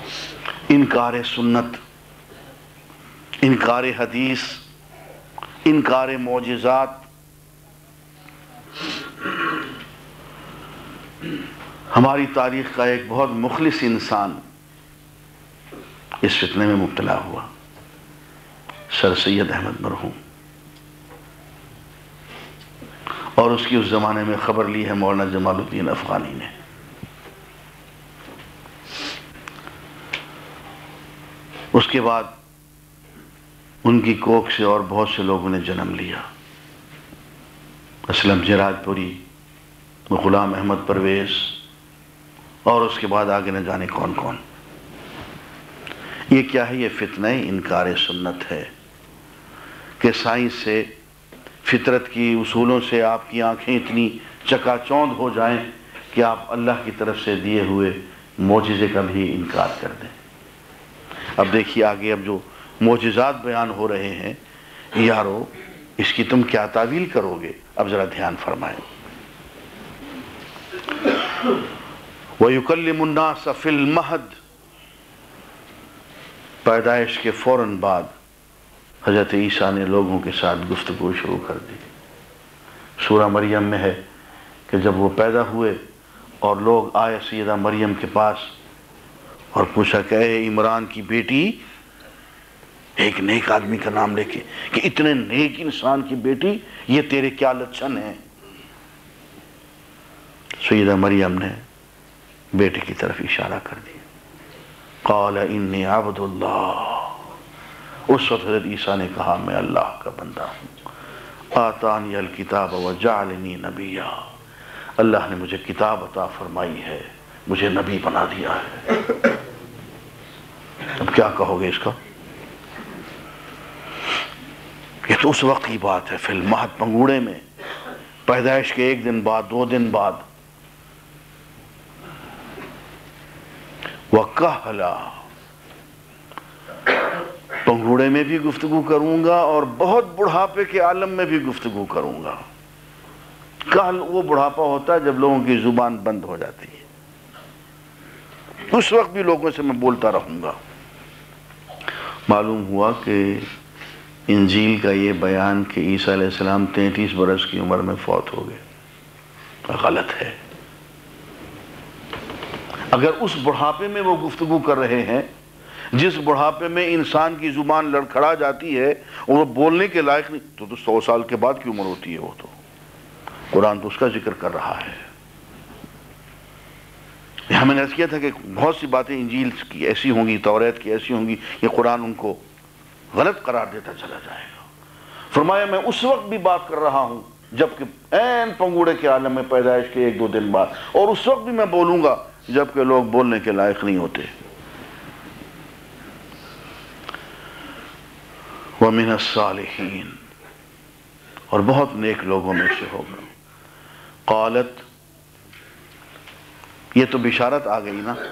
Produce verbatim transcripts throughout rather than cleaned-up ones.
انکار سنت، انکار حدیث، انکار معجزات، ہماری تاریخ کا ایک بہت مخلص انسان اس فتنے میں مبتلا ہوا، سر سید احمد مرحوم، اور اس کی اس زمانے میں خبر لی ہے مولانا جمال الدین افغانی نے۔ اس کے بعد ان کی کوکھ سے اور بہت سے لوگوں نے جنم لیا، اسلم جراج پوری، غلام احمد پرویز، اور اس کے بعد آگے نہ جانے کون کون۔ یہ کیا ہے؟ یہ فتنہ انکار سنت ہے کہ سائنس سے، فطرت کی اصولوں سے آپ کی آنکھیں اتنی چکا چوند ہو جائیں کہ آپ اللہ کی طرف سے دیے ہوئے معجزے کا بھی انکار کر دیں۔ اب دیکھیے آگے، اب جو معجزات بیان ہو رہے ہیں، یارو اس کی تم کیا تعویل کرو گے؟ اب ذرا دھیان فرمائیں۔ وَيُكَلِّمُ النَّاسَ فِي الْمَهْدِ، پیدائش کے فوراً بعد حضرت عیسیٰ نے لوگوں کے ساتھ گفتگو شروع کر دی۔ سورہ مریم میں ہے کہ جب وہ پیدا ہوئے اور لوگ آئے سیدہ مریم کے پاس اور پوچھا کہ اے عمران کی بیٹی، ایک نیک آدمی کا نام لے کے کہ اتنے نیک انسان کی بیٹی، یہ تیرے کیا لچھن ہیں؟ سیدہ مریم نے بیٹے کی طرف اشارہ کر دیا، قال انی عبد اللہ۔ اس وقت حضرت عیسیٰ نے کہا میں اللہ کا بندہ ہوں، آتانی الکتاب وجعلنی نبیا، اللہ نے مجھے کتاب عطا فرمائی ہے، مجھے نبی بنا دیا ہے۔ اب کیا کہو گے اس کا؟ یہ تو اس وقت کی بات ہے، فی المہد، پنگوڑے میں، پیدائش کے ایک دن بعد، دو دن بعد۔ وَقَحْلَا، پنگوڑے میں بھی گفتگو کروں گا اور بہت بڑھاپے کے عالم میں بھی گفتگو کروں گا۔ کہل وہ بڑھاپا ہوتا ہے جب لوگوں کی زبان بند ہو جاتی ہے، اس وقت بھی لوگوں سے میں بولتا رہوں گا۔ معلوم ہوا کہ انجیل کا یہ بیان کہ عیسیٰ علیہ السلام تینتیس برس کی عمر میں فوت ہو گئے، غلط ہے۔ اگر اس بڑھاپے میں وہ گفتگو کر رہے ہیں جس بڑھاپے میں انسان کی زبان لڑکھڑا جاتی ہے اور وہ بولنے کے لائق نہیں، تو تو سو سال کے بعد کی عمر ہوتی ہے وہ تو۔ قرآن تو اس کا ذکر کر رہا ہے۔ یہاں میں نے عرض کیا تھا کہ بہت سی باتیں انجیل کی ایسی ہوں گی، توریت کی ایسی ہوں گی، یہ قرآن ان کو غلط قرار دیتا چلا جائے گا۔ فرمایا میں اس وقت بھی بات کر رہا ہوں جبکہ عین پنگوڑے کے عالم میں پیدائش کے ایک دو دن بعد، اور اس وقت بھی میں بولوں گا جبکہ لوگ بولنے کے لائق نہیں ہوتے۔ وَمِنَ الصَّالِحِينَ، اور بہت نیک لوگوں میں سے ہوگا۔ قالت، یہ تو بشارت آ گئی نا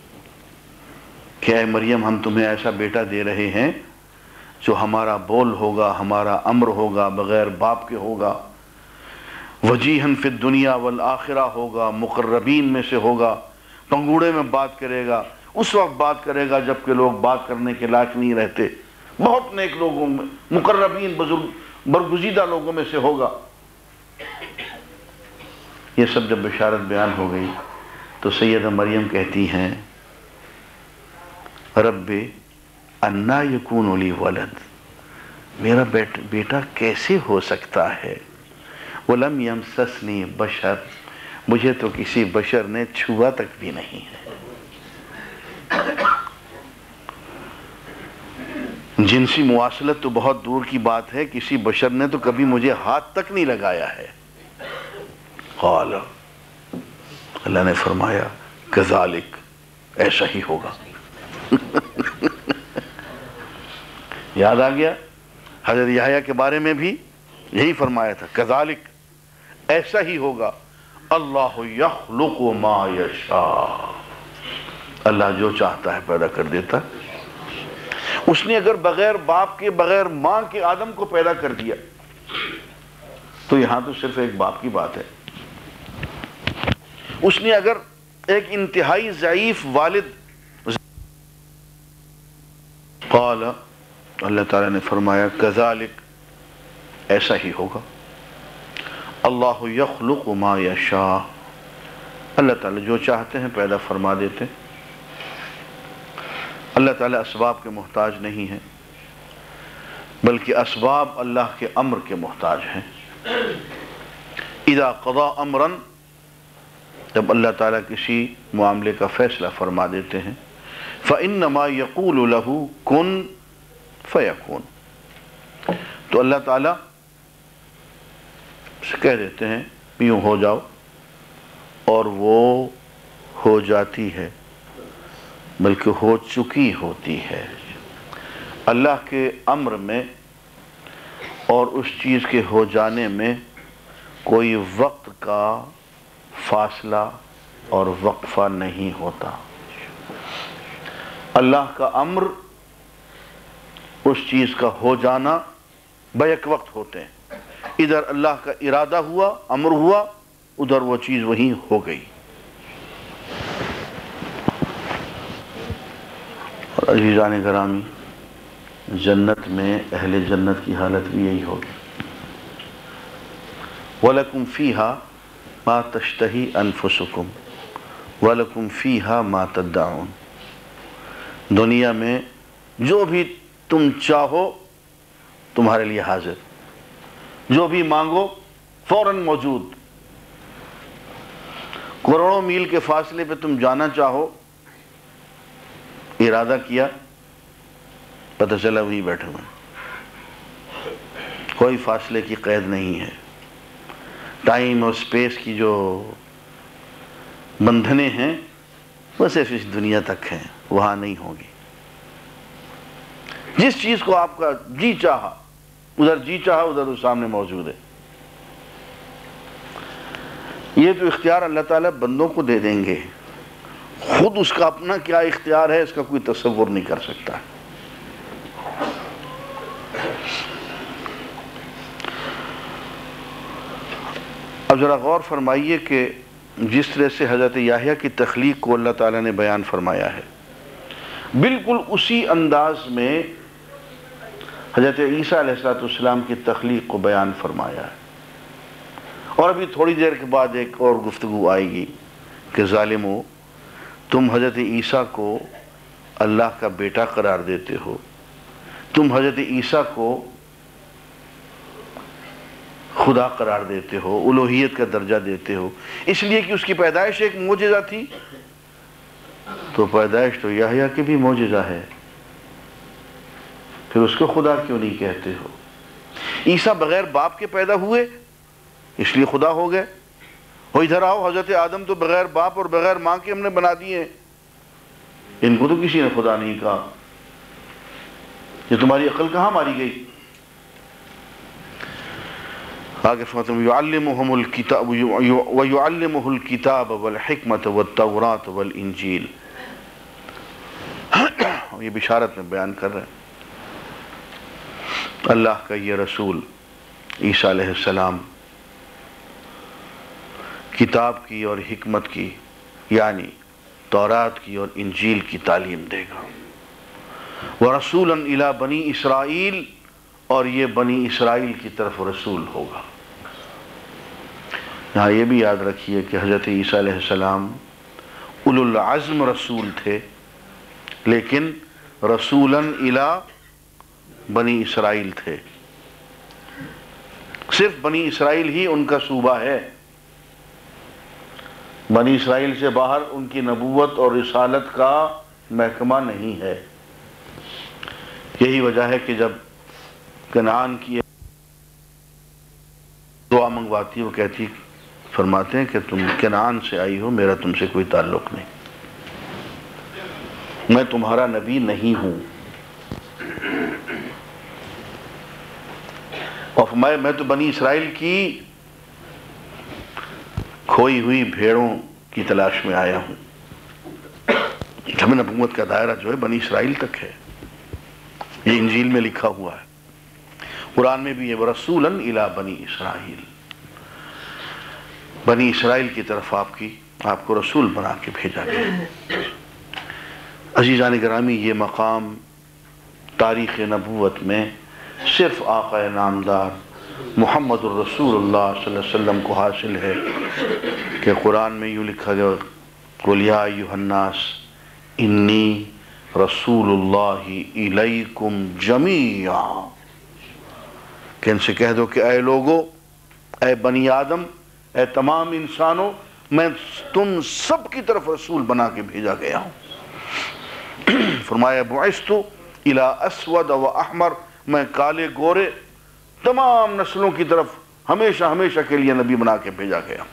کہ اے مریم ہم تمہیں ایسا بیٹا دے رہے ہیں جو ہمارا بول ہوگا، ہمارا امر ہوگا، بغیر باپ کے ہوگا، وجیہن فی الدنیا والآخرہ ہوگا، مقربین میں سے ہوگا، پنگوڑے میں بات کرے گا، اس وقت بات کرے گا جبکہ لوگ بات کرنے کے لائق نہیں رہتے، بہت نیک لوگوں میں، مقربین، بزرگ برگزیدہ لوگوں میں سے ہوگا۔ یہ سب جب بشارت بیان ہو گئی تو سیدہ مریم کہتی ہیں رب انا یکون لی ولد، میرا بیٹا کیسے ہو سکتا ہے، ولم یمسسنی بشر، مجھے تو کسی بشر نے چھوا تک بھی نہیں ہے۔ جنسی مواصلت تو بہت دور کی بات ہے، کسی بشر نے تو کبھی مجھے ہاتھ تک نہیں لگایا ہے۔ قال، اللہ نے فرمایا کذالک، ایسا ہی ہوگا۔ یاد آ گیا حضرت یحییٰ کے بارے میں بھی یہی فرمایا تھا، کذالک، ایسا ہی ہوگا، اللہ یخلق ما یشاء، اللہ جو چاہتا ہے پیدا کر دیتا۔ اس نے اگر بغیر باپ کے، بغیر ماں کے آدم کو پیدا کر دیا تو یہاں تو صرف ایک باپ کی بات ہے۔ اس نے اگر ایک انتہائی ضعیف والد قال، اللہ تعالیٰ نے فرمایا کذالک، ایسا ہی ہوگا، اللہ یخلق ما یشاء، اللہ تعالیٰ جو چاہتے ہیں پیدا فرما دیتے ہیں۔ اللہ تعالیٰ اسباب کے محتاج نہیں ہیں، بلکہ اسباب اللہ کے امر کے محتاج ہیں۔ اذا قضا امرا، جب اللہ تعالیٰ کسی معاملے کا فیصلہ فرما دیتے ہیں، فإنما يقول له کن فیکون، تو اللہ تعالیٰ سے کہہ دیتے ہیں یوں ہو جاؤ، اور وہ ہو جاتی ہے، بلکہ ہو چکی ہوتی ہے۔ اللہ کے امر میں اور اس چیز کے ہو جانے میں کوئی وقت کا فاصلہ اور وقفہ نہیں ہوتا۔ اللہ کا امر، اس چیز کا ہو جانا بیک وقت ہوتے ہیں۔ ادھر اللہ کا ارادہ ہوا، امر ہوا، ادھر وہ چیز وہیں ہو گئی۔ اور عزیزان گرامی، جنت میں اہل جنت کی حالت بھی یہی ہوگی۔ وَلَكُمْ فِيهَا مَا تَشْتَهِي أَنفُسُكُمْ وَلَكُمْ فِيهَا مَا تَدَّعُونَ، دنیا میں جو بھی تم چاہو تمہارے لیے حاضر، جو بھی مانگو فوراً موجود۔ کروڑوں میل کے فاصلے پہ تم جانا چاہو، ارادہ کیا، پتہ چلا وہیں بیٹھے ہوئے، کوئی فاصلے کی قید نہیں ہے۔ ٹائم اور سپیس کی جو بندھنیں ہیں وہ صرف اس دنیا تک ہیں، وہاں نہیں ہوگی۔ جس چیز کو آپ کا جی چاہا ادھر جی چاہا ادھر اس سامنے موجود ہے۔ یہ تو اختیار اللہ تعالیٰ بندوں کو دے دیں گے، خود اس کا اپنا کیا اختیار ہے اس کا کوئی تصور نہیں کر سکتا۔ اب ذرا غور فرمائیے کہ جس طرح سے حضرت یحییٰ کی تخلیق کو اللہ تعالیٰ نے بیان فرمایا ہے، بالکل اسی انداز میں حضرت عیسیٰ علیہ السلام کی تخلیق کو بیان فرمایا ہے۔ اور ابھی تھوڑی دیر کے بعد ایک اور گفتگو آئے گی کہ ظالمو، تم حضرت عیسیٰ کو اللہ کا بیٹا قرار دیتے ہو، تم حضرت عیسیٰ کو خدا قرار دیتے ہو، الوہیت کا درجہ دیتے ہو، اس لیے کہ اس کی پیدائش ایک معجزہ تھی۔ تو پیدائش تو یحییٰ کی بھی معجزہ ہے، پھر اس کو خدا کیوں نہیں کہتے ہو؟ عیسیٰ بغیر باپ کے پیدا ہوئے اس لیے خدا ہو گئے، اور ادھر آؤ حضرت آدم تو بغیر باپ اور بغیر ماں کے ہم نے بنا دیے، ان کو تو کسی نے خدا نہیں کہا۔ یہ تمہاری عقل کہاں ماری گئی؟ آگے فرماتے ہیں وَيُعَلِّمُهُمُ الْكِتَابَ وَيُعَلِّمُهُ الْكِتَابَ وَالْحِكْمَةَ وَالتَّوْرَاةَ وَالْإِنْجِيلَ، یہ بشارت میں بیان کر رہے ہیں اللہ کا یہ رسول عیسیٰ علیہ السلام کتاب کی اور حکمت کی، یعنی تورات کی اور انجیل کی تعلیم دے گا۔ وَرَسُولًا إِلَى بَنِي اسرائیل، اور یہ بنی اسرائیل کی طرف رسول ہوگا۔ یہاں یہ بھی یاد رکھیے کہ حضرت عیسیٰ علیہ السلام اولو العزم رسول تھے، لیکن رسولاً الی بنی اسرائیل تھے، صرف بنی اسرائیل ہی ان کا صوبہ ہے، بنی اسرائیل سے باہر ان کی نبوت اور رسالت کا محکمہ نہیں ہے۔ یہی وجہ ہے کہ جب کنعان کی دعا منگواتی ہے، وہ کہتی فرماتے ہیں کہ تم کنعان سے آئی ہو، میرا تم سے کوئی تعلق نہیں، میں تمہارا نبی نہیں ہوں۔ اور فرمایا میں تو بنی اسرائیل کی کھوئی ہوئی بھیڑوں کی تلاش میں آیا ہوں۔ ہمیں نبوت کا دائرہ جو ہے بنی اسرائیل تک ہے، یہ انجیل میں لکھا ہوا ہے، قرآن میں بھی یہ وَرَسُولًا إِلَى بَنِي اسرائیل، بنی اسرائیل کی طرف آپ کی آپ کو رسول بنا کے بھیجا گیا۔ عزیزان گرامی، یہ مقام تاریخ نبوت میں صرف آقا نامدار محمد الرسول اللہ صلی اللہ علیہ وسلم کو حاصل ہے کہ قرآن میں یوں لکھا گیا قُلْ يَا أَيُّهَا النَّاسِ إِنِّي رَسُولُ اللَّهِ إِلَيْكُمْ جَمِيعًا، کہ ان سے کہہ دو کہ اے لوگو، اے بنی آدم، اے تمام انسانوں، میں تم سب کی طرف رسول بنا کے بھیجا گیا ہوں۔ فرمایا بُعِثْتُ إِلَىٰ أَسْوَدَ وَأَحْمَرَ، میں کالے گورے تمام نسلوں کی طرف ہمیشہ ہمیشہ کے لیے نبی بنا کے بھیجا گیا۔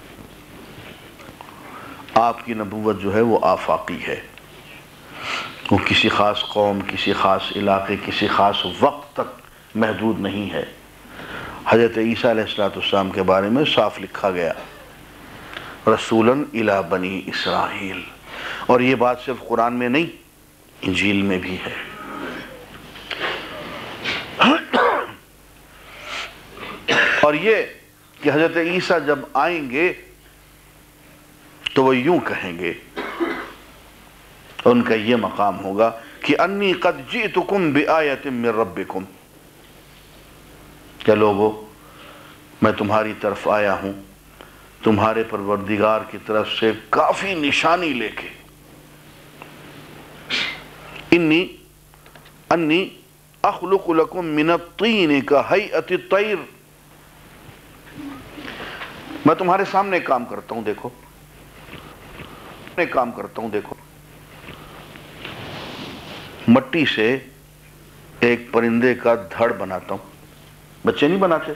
آپ کی نبوت جو ہے وہ آفاقی ہے، وہ کسی خاص قوم، کسی خاص علاقے، کسی خاص وقت تک محدود نہیں ہے۔ حضرت عیسیٰ علیہ السلام کے بارے میں صاف لکھا گیا رسولاً الی بنی اسرائیل، اور یہ بات صرف قرآن میں نہیں، انجیل میں بھی ہے۔ اور یہ کہ حضرت عیسیٰ جب آئیں گے تو وہ یوں کہیں گے، ان کا یہ مقام ہوگا کہ انی قد جئتکم بآیۃ من ربکم، کہ لوگو میں تمہاری طرف آیا ہوں تمہارے پروردگار کی طرف سے کافی نشانی لے کے۔ انی انی اخلق لکم من الطین کہیئۃ الطیر، میں تمہارے سامنے کام کرتا ہوں، دیکھو میں کام کرتا ہوں دیکھو مٹی سے ایک پرندے کا دھڑ بناتا ہوں، بچے نہیں بناتے،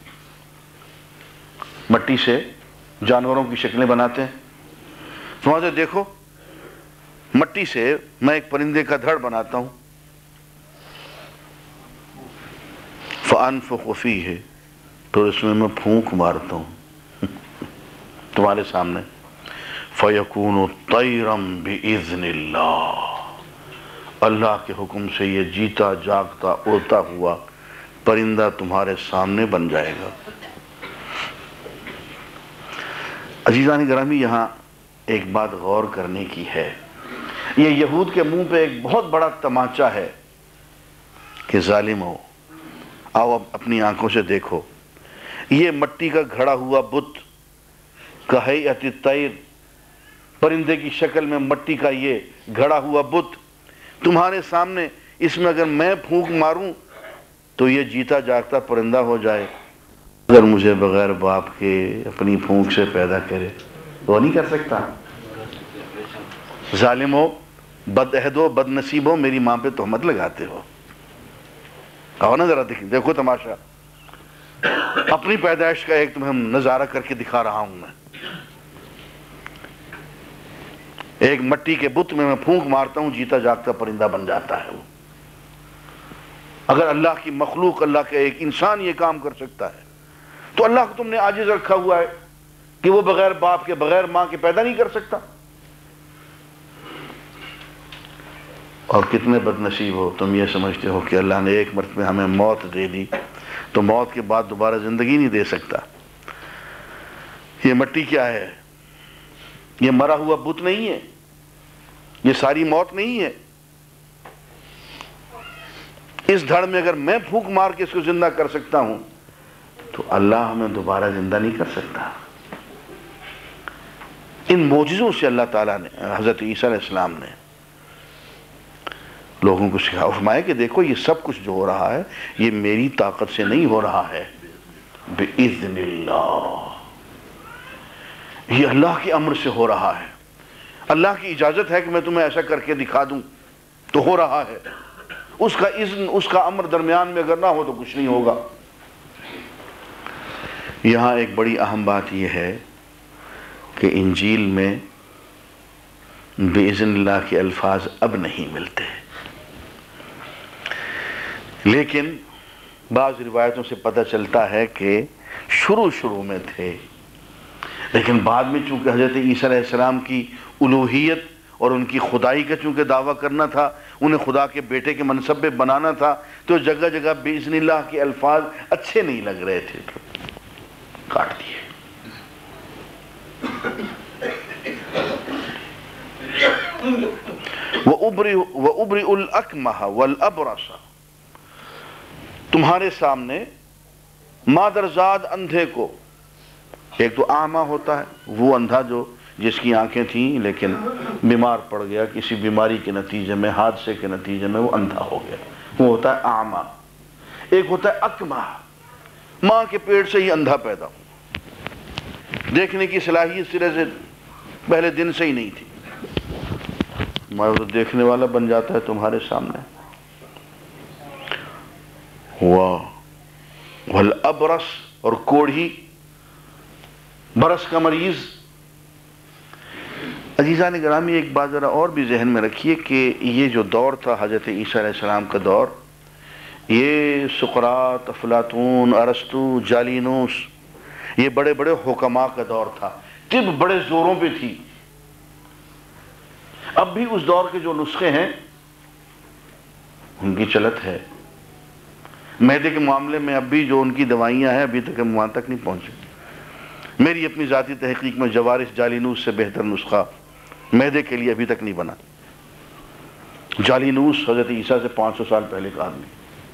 مٹی سے جانوروں کی شکلیں بناتے ہیں، سمجھے دیکھو مٹی سے میں ایک پرندے کا دھڑ بناتا ہوں، فَأَنفُخُ فِيهِ، تو اس میں میں پھونک مارتا ہوں تمہارے سامنے، فَيَكُونُ طَيْرًا بِإِذْنِ اللَّهِ، اللہ کے حکم سے یہ جیتا جاگتا اڑتا ہوا پرندہ تمہارے سامنے بن جائے گا۔ عزیزان گرامی، یہاں ایک بات غور کرنے کی ہے، یہ یہود کے منہ پہ ایک بہت بڑا تماچا ہے کہ ظالم ہو، آؤ اب اپنی آنکھوں سے دیکھو، یہ مٹی کا گھڑا ہوا بت کہیئۃ الطیر، پرندے کی شکل میں مٹی کا یہ گھڑا ہوا بت تمہارے سامنے، اس میں اگر میں پھونک ماروں تو یہ جیتا جاگتا پرندہ ہو جائے، اگر مجھے بغیر باپ کے اپنی پھونک سے پیدا کرے وہ نہیں کر سکتا۔ ظالم ہو، بد عہد ہو، بد نصیب ہو، میری ماں پہ تہمت لگاتے ہو۔ آؤ نا ذرا دیکھیں، دیکھو تماشا، اپنی پیدائش کا ایک تمہیں نظارہ کر کے دکھا رہا ہوں میں، ایک مٹی کے بت میں میں پھونک مارتا ہوں، جیتا جاگتا پرندہ بن جاتا ہے وہ۔ اگر اللہ کی مخلوق، اللہ کا ایک انسان یہ کام کر سکتا ہے تو اللہ کو تم نے عاجز رکھا ہوا ہے کہ وہ بغیر باپ کے بغیر ماں کے پیدا نہیں کر سکتا۔ اور کتنے بد نصیب ہو تم یہ سمجھتے ہو کہ اللہ نے ایک مرتبہ ہمیں موت دے دی تو موت کے بعد دوبارہ زندگی نہیں دے سکتا۔ یہ مٹی کیا ہے؟ یہ مرا ہوا بت نہیں ہے، یہ ساری موت نہیں ہے۔ اس دھڑ میں اگر میں پھونک مار کے اس کو زندہ کر سکتا ہوں تو اللہ ہمیں دوبارہ زندہ نہیں کر سکتا۔ ان معجزوں سے اللہ تعالیٰ نے، حضرت عیسیٰ علیہ السلام نے لوگوں کو سکھا فرمایا کہ دیکھو یہ سب کچھ جو ہو رہا ہے یہ میری طاقت سے نہیں ہو رہا ہے، بِإِذْنِ اللَّهِ، یہ اللہ کے امر سے ہو رہا ہے۔ اللہ کی اجازت ہے کہ میں تمہیں ایسا کر کے دکھا دوں تو ہو رہا ہے، اس کا اذن، اس کا امر درمیان میں اگر نہ ہو تو کچھ نہیں ہوگا۔ یہاں ایک بڑی اہم بات یہ ہے کہ انجیل میں بِإِذْنِ اللہ کے الفاظ اب نہیں ملتے، لیکن بعض روایتوں سے پتہ چلتا ہے کہ شروع شروع میں تھے، لیکن بعد میں چونکہ حضرت عیسیٰ علیہ السلام کی الوہیت اور ان کی خدائی کا چونکہ دعویٰ کرنا تھا، انہیں خدا کے بیٹے کے منصب پہ بنانا تھا، تو جگہ جگہ بِإِذْنِ اللہ کے الفاظ اچھے نہیں لگ رہے تھے تو کاٹ دیے۔ وَأُبْرِئُ الْأَكْمَحَ وَالْأَبْرَصَ، تمہارے سامنے مادرزاد اندھے کو، ایک تو اعمیٰ ہوتا ہے، وہ اندھا جو جس کی آنکھیں تھیں لیکن بیمار پڑ گیا، کسی بیماری کے نتیجے میں، حادثے کے نتیجے میں وہ اندھا ہو گیا، وہ ہوتا ہے اعمیٰ۔ ایک ہوتا ہے اکمہ، ماں کے پیٹ سے ہی اندھا پیدا ہو، دیکھنے کی صلاحیت سرے سے پہلے دن سے ہی نہیں تھی، میں تو دیکھنے والا بن جاتا ہے تمہارے سامنے۔ ہوا والابرس، اور کوڑھی، برس کا مریض۔ عزیزان گرامی، ایک بات ذرا اور بھی ذہن میں رکھیے کہ یہ جو دور تھا حضرت عیسیٰ علیہ السلام کا دور، یہ سقراط، افلاطون، ارسطو، جالینوس، یہ بڑے بڑے حکماء کا دور تھا، طب بڑے زوروں پہ تھی۔ اب بھی اس دور کے جو نسخے ہیں ان کی چلت ہے، معدے کے معاملے میں اب بھی جو ان کی دوائیاں ہیں ابھی تک ہم وہاں تک نہیں پہنچے۔ میری اپنی ذاتی تحقیق میں جوارس جالینوس سے بہتر نسخہ معدے کے لیے ابھی تک نہیں بنا۔ جالینوس حضرت عیسیٰ سے پانچ سو سال پہلے کا آدمی،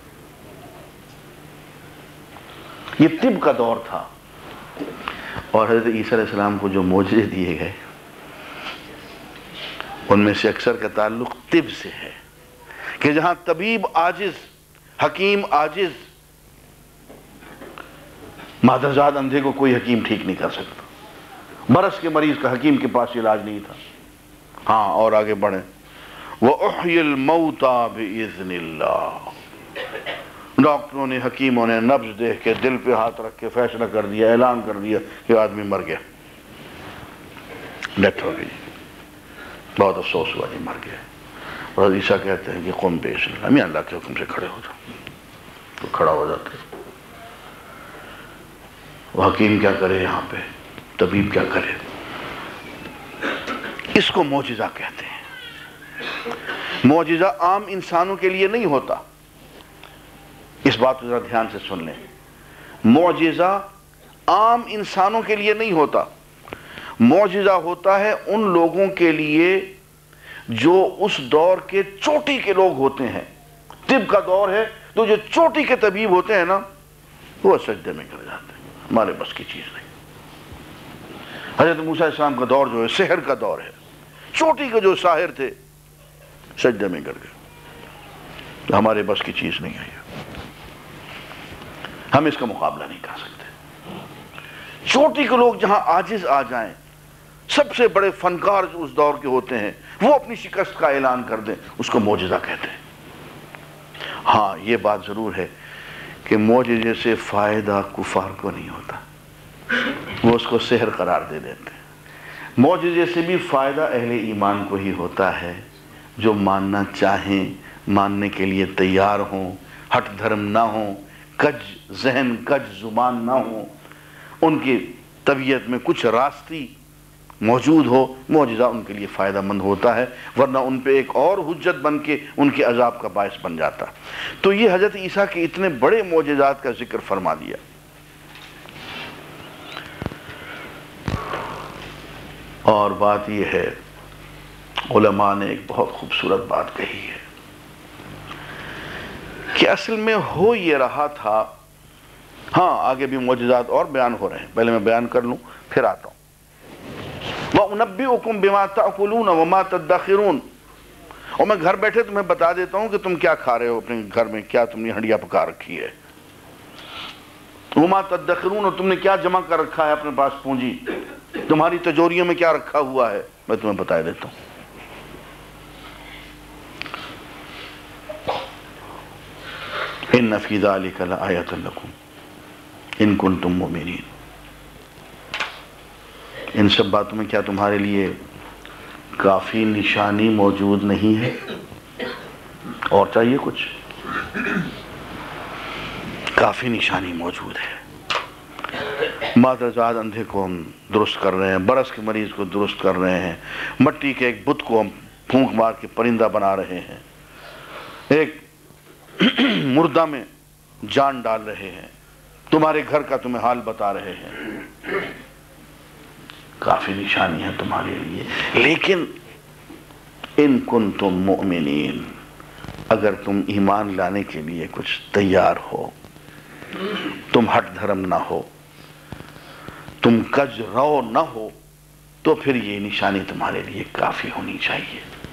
یہ طب کا دور تھا، اور حضرت عیسیٰ علیہ السلام کو جو معجزے دیے گئے ان میں سے اکثر کا تعلق طب سے ہے، کہ جہاں طبیب عاجز، حکیم عاجز، مادرزاد اندھے کو کوئی حکیم ٹھیک نہیں کر سکتا، برس کے مریض کا حکیم کے پاس علاج نہیں تھا۔ ہاں، اور آگے بڑھیں، وَأُحْيِي الْمَوْتَى بِإِذْنِ اللَّهِ، ڈاکٹروں نے، حکیموں نے نبض دیکھ کے، دل پہ ہاتھ رکھ کے فیصلہ کر دیا، اعلان کر دیا کہ آدمی مر گیا، ڈیتھ ہو گئی، بہت افسوس ہوا، یہ مر گیا۔ اور عیسیٰ کہتے ہیں کہ قم بِإِذْنِ اللَّهِ، میں اللہ کے حکم سے کھڑے ہو جاؤ، تو کھڑا ہو جاتے۔ وہ حکیم کیا کرے یہاں پہ، طبیب کیا کرے؟ اس کو معجزہ کہتے ہیں۔ معجزہ عام انسانوں کے لیے نہیں ہوتا، اس بات کو ذرا دھیان سے سن لیں، معجزہ عام انسانوں کے لیے نہیں ہوتا، معجزہ ہوتا ہے ان لوگوں کے لیے جو اس دور کے چوٹی کے لوگ ہوتے ہیں۔ طب کا دور ہے تو جو چوٹی کے طبیب ہوتے ہیں نا، وہ سجدے میں گر جاتے ہیں، ہمارے بس کی چیز نہیں۔ حضرت موسیٰ علیہ السلام کا دور جو ہے سحر کا دور ہے، چوٹی کے جو ساحر تھے سجدے میں گر گئے، ہمارے بس کی چیز نہیں ہے، ہم اس کا مقابلہ نہیں کر سکتے۔ چوٹی کے لوگ جہاں عاجز آ جائیں، سب سے بڑے فنکار جو اس دور کے ہوتے ہیں وہ اپنی شکست کا اعلان کر دیں، اس کو معجزہ کہتے ہیں۔ ہاں، یہ بات ضرور ہے کہ معجزے سے فائدہ کفار کو نہیں ہوتا، وہ اس کو سحر قرار دے دیتے ہیں۔ معجزے سے بھی فائدہ اہل ایمان کو ہی ہوتا ہے، جو ماننا چاہیں، ماننے کے لیے تیار ہوں، ہٹ دھرم نہ ہوں، کج ذہن، کج زبان نہ ہوں، ان کی طبیعت میں کچھ راستی موجود ہو، معجزہ ان کے لیے فائدہ مند ہوتا ہے، ورنہ ان پہ ایک اور حجت بن کے ان کے عذاب کا باعث بن جاتا۔ تو یہ حضرت عیسیٰ کے اتنے بڑے معجزات کا ذکر فرما دیا۔ اور بات یہ ہے، علماء نے ایک بہت خوبصورت بات کہی ہے کہ اصل میں ہو یہ رہا تھا، ہاں آگے بھی معجزات اور بیان ہو رہے ہیں، پہلے میں بیان کر لوں پھر آتا ہوں۔ وَأُنَبِّئُكُمْ بِمَا تَأْكُلُونَ وَمَا تَدَّخِرُونَ، اور میں گھر بیٹھے تمہیں بتا دیتا ہوں کہ تم کیا کھا رہے ہو، اپنے گھر میں کیا تم نے ہنڈیا پکا رکھی ہے، وَمَا تَدَّخِرُونَ، اور تم نے کیا جمع کر رکھا ہے اپنے پاس پونجی، تمہاری تجوریوں میں کیا رکھا ہوا ہے، میں تمہیں بتا دیتا ہوں۔ إِنَّ فِي ذَلِكَ لَآيَةً لَكُمْ إِن كُنتُم مُؤْمِنِينَ، ان سب باتوں میں کیا تمہارے لیے کافی نشانی موجود نہیں ہے؟ اور چاہیے کچھ؟ کافی نشانی موجود ہے۔ مادرزاد اندھے کو ہم درست کر رہے ہیں، برس کے مریض کو درست کر رہے ہیں، مٹی کے ایک بت کو ہم پھونک مار کے پرندہ بنا رہے ہیں، ایک مردہ میں جان ڈال رہے ہیں، تمہارے گھر کا تمہیں حال بتا رہے ہیں، کافی نشانی ہے تمہارے لیے۔ لیکن ان کنتم مؤمنین، اگر تم ایمان لانے کے لیے کچھ تیار ہو، تم ہٹ دھرم نہ ہو، تم کج رو نہ ہو، تو پھر یہ نشانی تمہارے لیے کافی ہونی چاہیے۔